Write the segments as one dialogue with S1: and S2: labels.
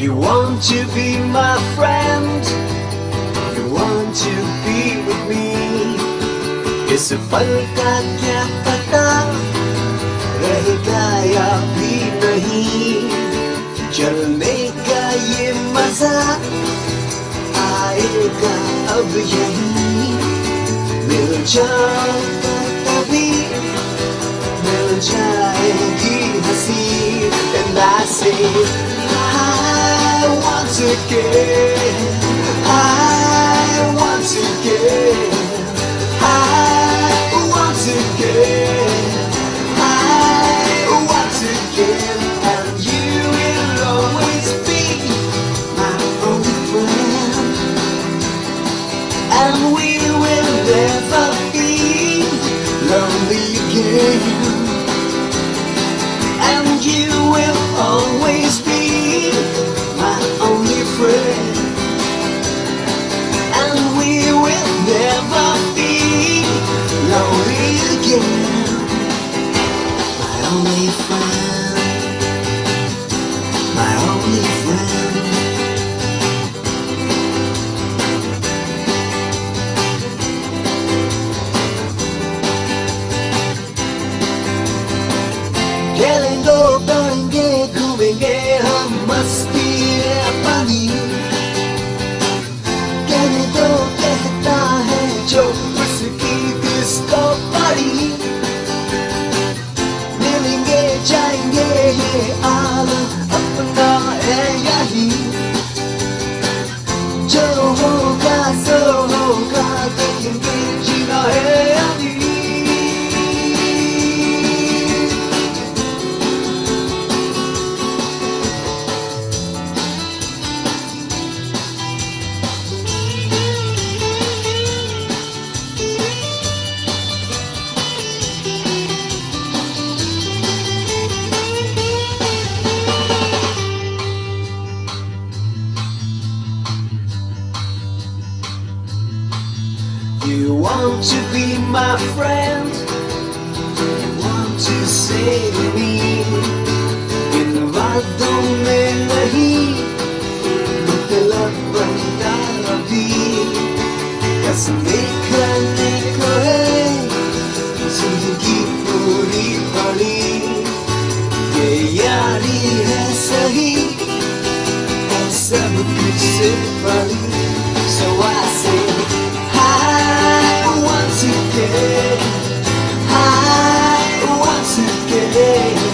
S1: You want to be my friend, you want to be with me. इस पल का क्या पता रहेगा या भी नहीं, चलने का ये मजा आएगा अब यहीं। मिल जाओ तभी मिल जाएगी हंसी। And I say I want to get, I want to get, I want to get, I want to get. And you will always be my only friend, and we will never be lonely again. And you will always be my only friend, and we will never be lonely again. My only friend, my only friend. खेलेंगे दौड़ेंगे घूमेंगे हम मस्ती अपनी। कहने दो कहता है जो उसकी डिस्को पार्टी। मिलेंगे जाएंगे ये आलम अपना है यही। जो होगा सो होगा देखेंगे जीना है अभी। You want to be my friend, you want to save me. इन बातों में नहीं मतलब बनता अभी। कसमें खाने को है जिंदगी पूरी पड़ी। ये यारी है सही है सब कुछ से बड़ी। So I say I want to get, I want to get,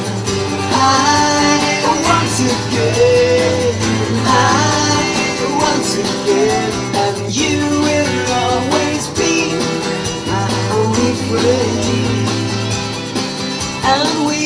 S1: I want to get, I want to get. And you will always be my only friend, and we